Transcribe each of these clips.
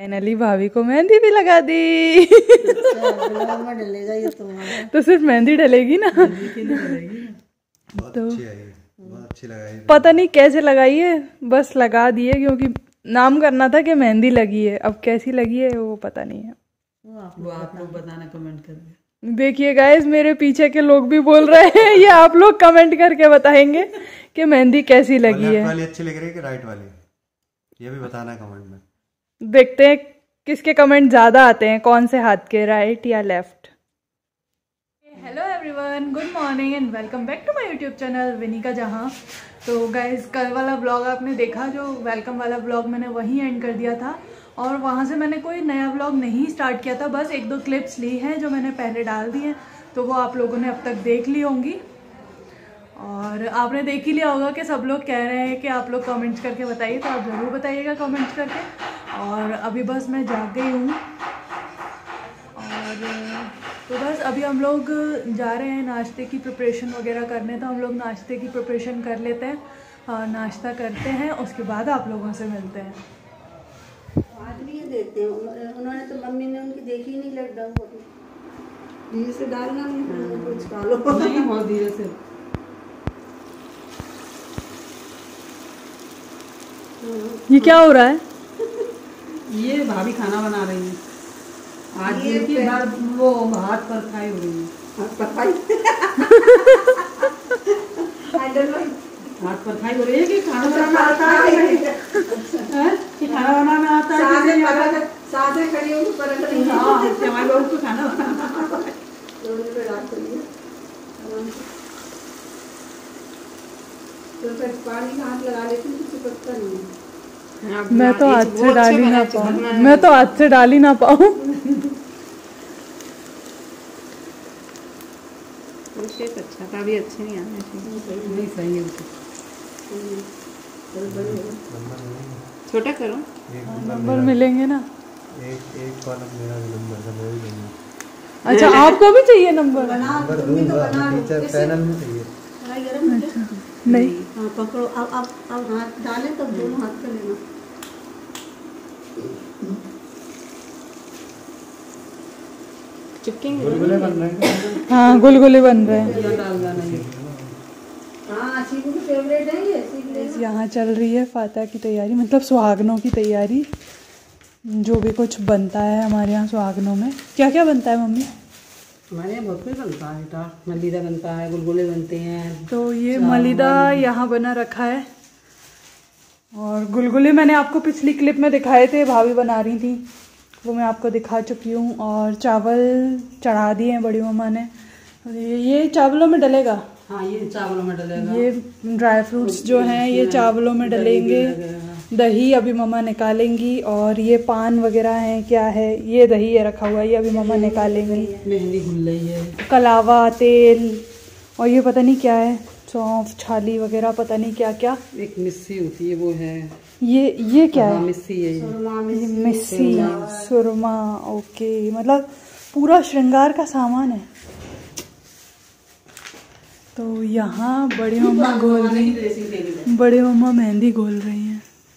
Finally भाभी को मेहंदी भी लगा दी। डलेगा ये तो सिर्फ मेहंदी डलेगी ना? तो अच्छी लगाई। पता नहीं कैसे लगाई है, बस लगा दिए क्योंकि नाम करना था कि मेहंदी लगी है। अब कैसी लगी है वो पता नहीं है, वो आप लोग बताना कमेंट करके। देखिए गाइस, मेरे पीछे के लोग भी बोल रहे हैं, ये आप लोग कमेंट करके बताएंगे कि मेहंदी कैसी लगी है। वाली अच्छी लग रही है कि राइट वाली, ये भी बताना कमेंट में। देखते हैं किसके कमेंट ज्यादा आते हैं, कौन से हाथ के, राइट या left. Hello everyone, good morning and welcome back to my YouTube channel Vinika जहां। तो गाइस, कल वाला ब्लॉग आपने देखा, जो वेलकम वाला ब्लॉग मैंने वहीं एंड कर दिया था और वहां से मैंने कोई नया ब्लॉग नहीं स्टार्ट किया था। बस एक दो क्लिप्स ली हैं जो मैंने पहले डाल दी हैं, तो वो आप लोगों ने अब तक देख ली होंगी। और आपने देख ही लिया होगा कि सब लोग कह रहे हैं कि आप लोग कमेंट्स करके बताइए, तो आप ज़रूर बताइएगा कमेंट्स करके। और अभी बस मैं जाग गई हूँ और तो बस अभी हम लोग जा रहे हैं नाश्ते की प्रिपरेशन वगैरह करने। तो हम लोग नाश्ते की प्रिपरेशन कर लेते हैं और नाश्ता करते हैं, उसके बाद आप लोगों से मिलते हैं। आज भी ये देते हैं उन्होंने, तो मम्मी ने उनकी देखी ही नहीं लॉकडाउन को। धीरे से डालना नहीं, कुछ डालो नहीं, बहुत धीरे से। ये क्या हो रहा है? ये भाभी खाना बना रही है आज, की बार वो हाथ पर खाई हो रही है। हाथ पर खाई हो रही है कि खाना बनाना आता है कि खाना बनाना आता है, सादे खड़ी हो पर नहीं। हाँ, हमारे लोग को खाना बनाना तो फिर पानी का हाथ लगा लेती हूँ, चिपकता नहीं है। मैं तो हाथ से डाल ही ना पाऊँ, मैं तो हाथ से डाल ही ना पाऊँ। अच्छा था भी, अच्छे नहीं आने नहीं, सही है। छोटा करो, नंबर मिलेंगे ना। एक वाला मेरा भी नंबर था, मैं भी दूंगा। अच्छा, आपको भी चाहिए नंबर? नंबर दूंगा, टीचर पैनल में चाहिए। अच्छा, नहीं। हाँ पकड़ो, अब हाथ डाले तब दोनों हाथ कर लेना। चिपकेंगे, गुलगुले बन रहे हैं। हाँ, गुलगुले बन रहे हैं। हाँ, चीकू की फेवरेट है ये। यहाँ चल रही है फातिहा की तैयारी, मतलब सुहागनों की तैयारी। जो भी कुछ बनता है हमारे यहाँ सुहागनों में, क्या क्या बनता है मम्मी? हमारे यहाँ बहुत कुछ बनता है बेटा, मलीदा बनता है, गुलगुले बनते हैं। तो ये मलीदा यहाँ बना रखा है और गुलगुले मैंने आपको पिछली क्लिप में दिखाए थे, भाभी बना रही थी, वो मैं आपको दिखा चुकी हूँ। और चावल चढ़ा दिए हैं बड़ी मम्मा ने। ये चावलों में डलेगा? हाँ, ये चावलों में डलेगा। ये ड्राई फ्रूट्स जो हैं ये चावलों में डलेंगे। दही अभी मम्मा निकालेंगी और ये पान वगैरह है, क्या है ये, दही ये रखा हुआ है, ये अभी मम्मा निकालेंगी। मेहंदी घुल रही है, कलावा, तेल और ये पता नहीं क्या है, सौंफ, छाली वगैरह, पता नहीं क्या क्या। एक मिस्सी होती है, वो है ये क्या है? मिस्सी है, मिस्सी, सुरमा। ओके, मतलब पूरा श्रृंगार का सामान है। तो यहाँ बड़ी मम्मा घोल रही हैं, बड़ी मम्मा मेहंदी घोल रही हैं।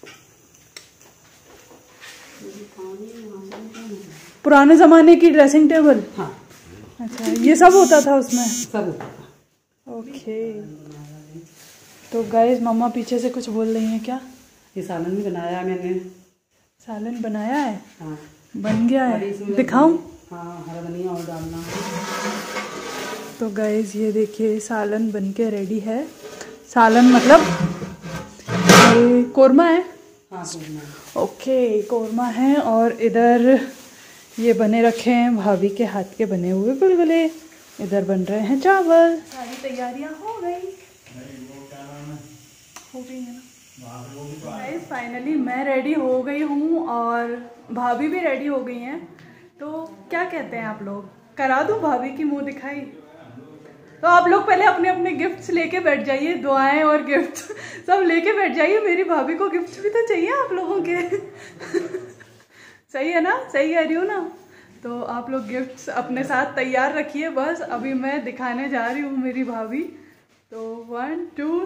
पुराने जमाने की ड्रेसिंग टेबल? हाँ। अच्छा, ये सब होता था उसमें? सब होता था। ओके। तो गाइस, मम्मा पीछे से कुछ बोल रही हैं, क्या? ये सालन भी बनाया मैंने। सालन बनाया है? हाँ, बन गया है, दिखाऊं? हाँ, हरा धनिया और डालना। तो गाइस ये देखिए, सालन बनके रेडी है। सालन मतलब ये कोरमा है? हाँ, कोरमा। ओके, कोरमा है। और इधर ये बने रखे हैं भाभी के हाथ के बने हुए गुलगुले। इधर बन रहे हैं चावल। सारी तैयारियां हो गई है ना गाइस। फाइनली मैं रेडी हो गई हूँ और भाभी भी रेडी हो गई हैं। तो क्या कहते हैं आप लोग, करा दूँ भाभी की मुंह दिखाई? तो आप लोग पहले अपने अपने गिफ्ट्स लेके बैठ जाइए, दुआएं और गिफ्ट सब लेके बैठ जाइए। मेरी भाभी को गिफ्ट भी तो चाहिए आप लोगों के। सही है ना, सही कह रही हूँ ना? तो आप लोग गिफ्ट्स अपने साथ तैयार रखिए। बस अभी मैं दिखाने जा रही हूँ मेरी भाभी। तो 1 2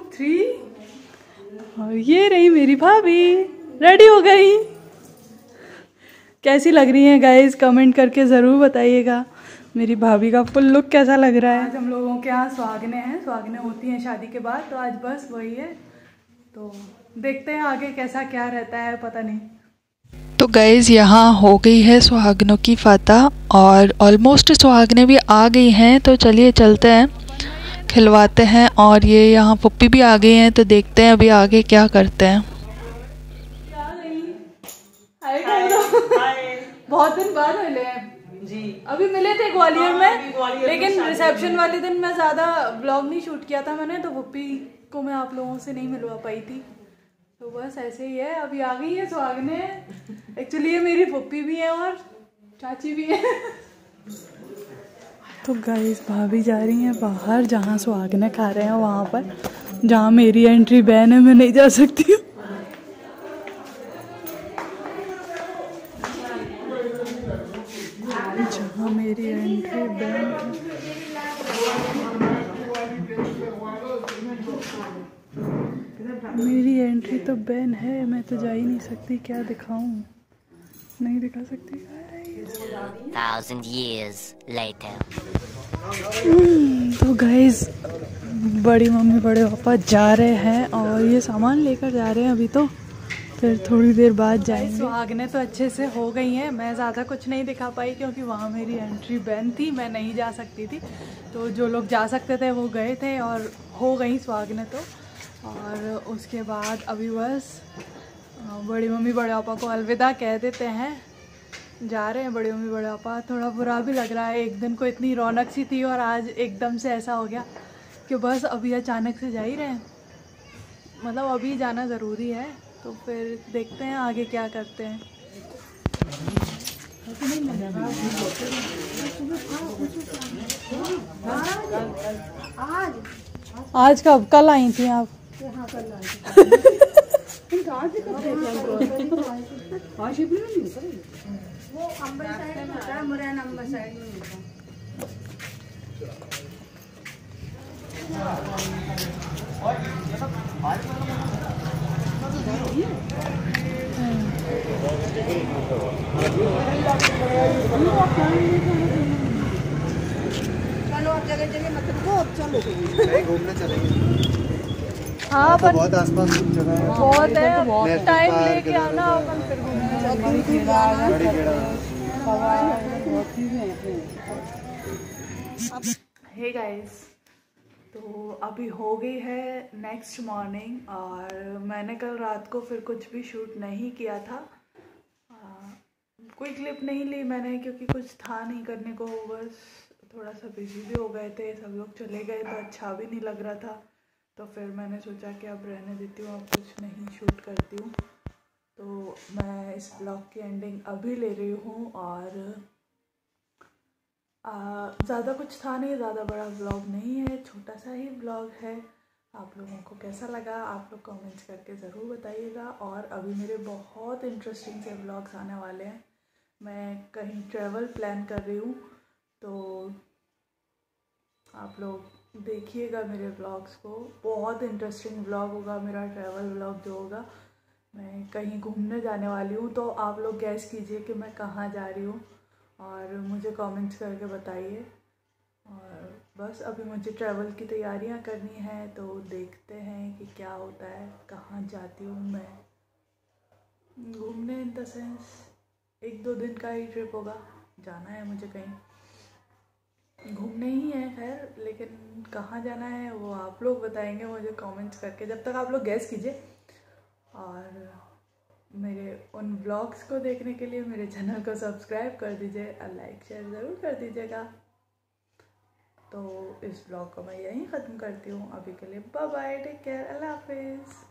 3 और ये रही मेरी भाभी, रेडी हो गई। कैसी लग रही हैं गाइस, कमेंट करके ज़रूर बताइएगा। मेरी भाभी का फुल लुक कैसा लग रहा है। आज हम लोगों के यहाँ सुहागने हैं, सुहागने होती हैं शादी के बाद, तो आज बस वही है। तो देखते हैं आगे कैसा क्या रहता है, पता नहीं। तो गाइज़ यहाँ हो गई है सुहागनों की फतह और ऑलमोस्ट सुहागने भी आ गई हैं। तो चलिए चलते हैं, खिलवाते हैं। और ये यहाँ पप्पी भी आ गई हैं, तो देखते हैं अभी आगे क्या करते हैं। बहुत दिन बाद मिले हैं जी। अभी मिले थे ग्वालियर में, लेकिन रिसेप्शन वाले दिन मैं ज़्यादा ब्लॉग नहीं शूट किया था मैंने, तो पप्पी को मैं आप लोगों से नहीं मिलवा पाई थी। तो बस ऐसे ही है, अभी आ गई है सुहागने। एक्चुअली ये मेरी पप्पी भी है और चाची भी है। तो गाइस भाभी जा रही हैं बाहर, जहाँ सुहागने खा रहे हैं वहाँ पर, जहाँ मेरी एंट्री बैन है, मैं नहीं जा सकती हूँ। जहाँ मेरी एंट्री बैन है, मेरी एंट्री तो बैन है, मैं तो जा ही नहीं सकती। क्या दिखाऊं, नहीं दिखा सकती। 1000 years later. तो गाइस बड़ी मम्मी बड़े पापा जा रहे हैं और ये सामान लेकर जा रहे हैं अभी, तो फिर थोड़ी देर बाद जाएंगे। सुहागने तो अच्छे से हो गई हैं, मैं ज़्यादा कुछ नहीं दिखा पाई क्योंकि वहाँ मेरी एंट्री बैन थी, मैं नहीं जा सकती थी। तो जो लोग जा सकते थे वो गए थे और हो गई सुहागने तो। और उसके बाद अभी बस बड़ी मम्मी बड़े पापा को अलविदा कह देते हैं, जा रहे हैं बड़ी मम्मी बड़े पापा। थोड़ा बुरा भी लग रहा है, एक दिन को इतनी रौनक सी थी और आज एकदम से ऐसा हो गया कि बस अभी अचानक से जा ही रहे हैं। मतलब अभी जाना ज़रूरी है, तो फिर देखते हैं आगे क्या करते हैं। आज कब, कल आई थी आप? वो अंबर साइड में होता है, मुरैना अंबर साइड में होता है। चलो अब जगह जगह मत रुको, अब चलो कहीं घूमने चलेंगे। हाँ पर बहुत आसपास जगह है, बहुत है, टाइम लेके आना अपन फिर घूमने। हे गाइस, तो अभी हो गई है नेक्स्ट मॉर्निंग और मैंने कल रात को फिर कुछ भी शूट नहीं किया था। कोई क्लिप नहीं ली मैंने क्योंकि कुछ था नहीं करने को, बस थोड़ा सा बिजी भी हो गए थे, सब लोग चले गए तो अच्छा भी नहीं लग रहा था। तो फिर मैंने सोचा कि अब रहने देती हूँ, अब कुछ नहीं शूट करती हूँ। तो मैं इस ब्लॉग की एंडिंग अभी ले रही हूँ और ज़्यादा कुछ था नहीं, ज़्यादा बड़ा ब्लॉग नहीं है, छोटा सा ही ब्लॉग है। आप लोगों को कैसा लगा आप लोग कमेंट्स करके ज़रूर बताइएगा। और अभी मेरे बहुत इंटरेस्टिंग से ब्लॉग्स आने वाले हैं। मैं कहीं ट्रैवल प्लान कर रही हूँ, तो आप लोग देखिएगा मेरे ब्लॉग्स को। बहुत इंटरेस्टिंग ब्लॉग होगा मेरा, ट्रैवल ब्लॉग जो होगा। मैं कहीं घूमने जाने वाली हूँ, तो आप लोग गैस कीजिए कि मैं कहाँ जा रही हूँ और मुझे कमेंट्स करके बताइए। और बस अभी मुझे ट्रैवल की तैयारियां करनी है, तो देखते हैं कि क्या होता है, कहाँ जाती हूँ मैं घूमने। इन द सेंस 1-2 दिन का ही ट्रिप होगा, जाना है मुझे कहीं घूमने ही है खैर, लेकिन कहाँ जाना है वो आप लोग बताएंगे मुझे कमेंट्स करके। जब तक आप लोग गैस कीजिए और मेरे उन ब्लॉग्स को देखने के लिए मेरे चैनल को सब्सक्राइब कर दीजिए और लाइक शेयर ज़रूर कर दीजिएगा। तो इस ब्लॉग को मैं यहीं ख़त्म करती हूँ अभी के लिए। बाय बाय, टेक केयर, अल्लाह हाफिज़।